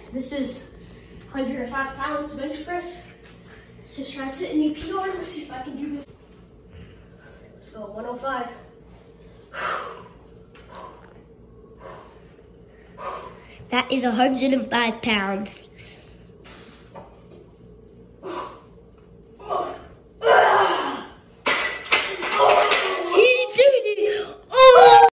This is 105 pounds bench press. Just try to sit in UPR. Let's see if I can do this. Let's go, 105. That is 105 pounds.